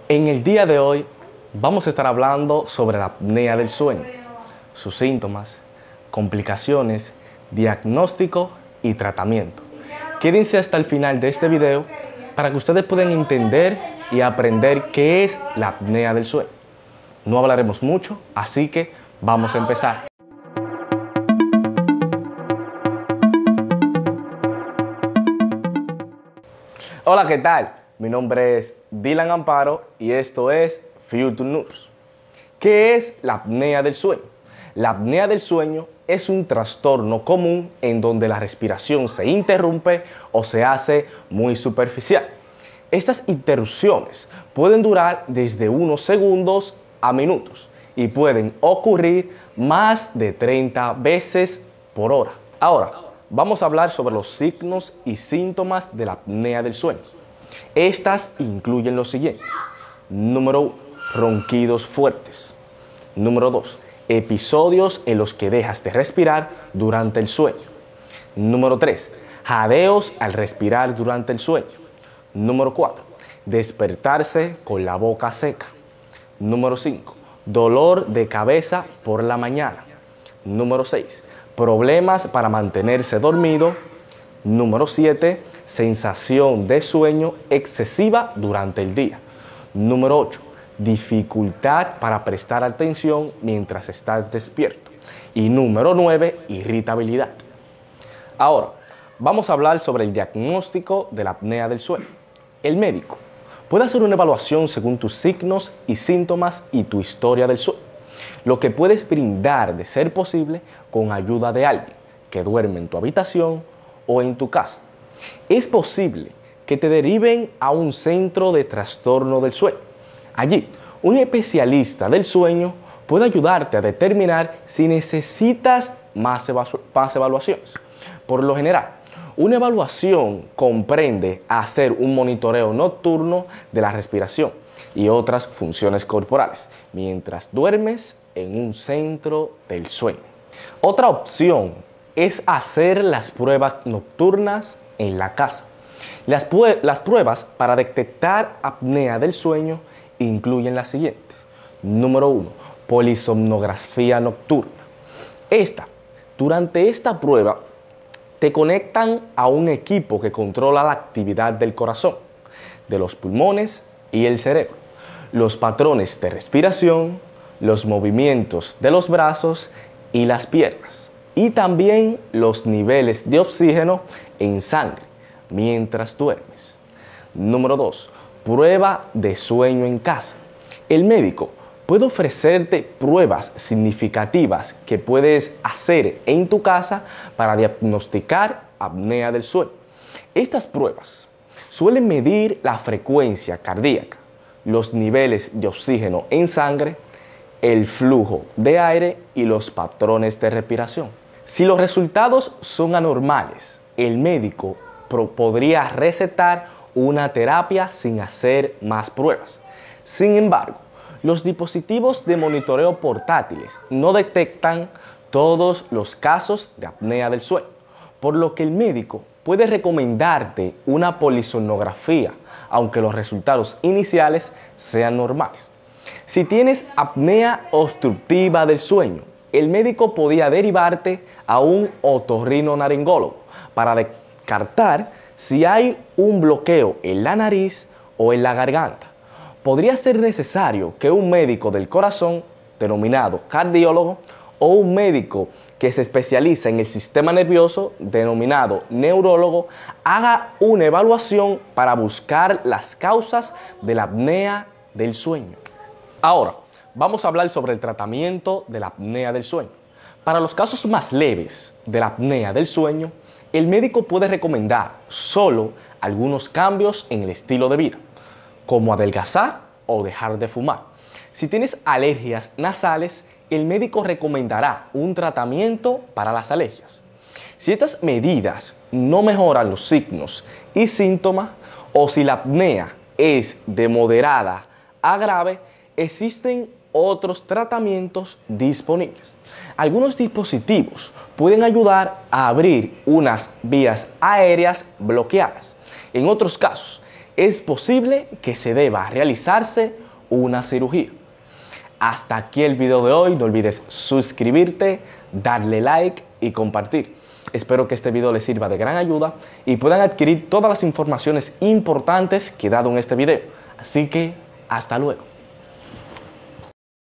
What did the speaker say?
En el día de hoy vamos a estar hablando sobre la apnea del sueño, sus síntomas, complicaciones, diagnóstico y tratamiento. Quédense hasta el final de este video para que ustedes puedan entender y aprender qué es la apnea del sueño. No hablaremos mucho, así que vamos a empezar. Hola, ¿qué tal? Mi nombre es Dylan Amparo y esto es Future News. ¿Qué es la apnea del sueño? La apnea del sueño es un trastorno común en donde la respiración se interrumpe o se hace muy superficial. Estas interrupciones pueden durar desde unos segundos a minutos y pueden ocurrir más de 30 veces por hora. Ahora, vamos a hablar sobre los signos y síntomas de la apnea del sueño. Estas incluyen los siguientes. Número 1, ronquidos fuertes. Número 2, episodios en los que dejas de respirar durante el sueño. Número 3, jadeos al respirar durante el sueño. Número 4, despertarse con la boca seca. Número 5, dolor de cabeza por la mañana. Número 6, problemas para mantenerse dormido. Número 7, sensación de sueño excesiva durante el día. Número 8, dificultad para prestar atención mientras estás despierto. Y número 9, irritabilidad. Ahora, vamos a hablar sobre el diagnóstico de la apnea del sueño. El médico puede hacer una evaluación según tus signos y síntomas y tu historia del sueño, lo que puedes brindar de ser posible con ayuda de alguien que duerme en tu habitación o en tu casa. Es posible que te deriven a un centro de trastorno del sueño. Allí, un especialista del sueño puede ayudarte a determinar si necesitas más evaluaciones. Por lo general, una evaluación comprende hacer un monitoreo nocturno de la respiración y otras funciones corporales mientras duermes en un centro del sueño. Otra opción es hacer las pruebas nocturnas en la casa. Las pruebas para detectar apnea del sueño incluyen las siguientes. Número 1, polisomnografía nocturna. Durante esta prueba, te conectan a un equipo que controla la actividad del corazón, de los pulmones y el cerebro, los patrones de respiración, los movimientos de los brazos y las piernas, y también los niveles de oxígeno en sangre mientras duermes. Número 2, prueba de sueño en casa. El médico puede ofrecerte pruebas significativas que puedes hacer en tu casa para diagnosticar apnea del sueño. Estas pruebas suelen medir la frecuencia cardíaca, los niveles de oxígeno en sangre, el flujo de aire y los patrones de respiración. Si los resultados son anormales, el médico podría recetar una terapia sin hacer más pruebas. Sin embargo, los dispositivos de monitoreo portátiles no detectan todos los casos de apnea del sueño, por lo que el médico puede recomendarte una polisomnografía, aunque los resultados iniciales sean normales. Si tienes apnea obstructiva del sueño, el médico podría derivarte a un otorrinolaringólogo para descartar si hay un bloqueo en la nariz o en la garganta. Podría ser necesario que un médico del corazón, denominado cardiólogo, o un médico que se especializa en el sistema nervioso, denominado neurólogo, haga una evaluación para buscar las causas de la apnea del sueño. Ahora, vamos a hablar sobre el tratamiento de la apnea del sueño. Para los casos más leves de la apnea del sueño, el médico puede recomendar solo algunos cambios en el estilo de vida, como adelgazar o dejar de fumar. Si tienes alergias nasales, el médico recomendará un tratamiento para las alergias. Si estas medidas no mejoran los signos y síntomas, o si la apnea es de moderada a grave, existen otros tratamientos disponibles. Algunos dispositivos pueden ayudar a abrir unas vías aéreas bloqueadas. En otros casos, es posible que se deba realizarse una cirugía. Hasta aquí el video de hoy. No olvides suscribirte, darle like y compartir. Espero que este video les sirva de gran ayuda y puedan adquirir todas las informaciones importantes que he dado en este video. Así que, hasta luego.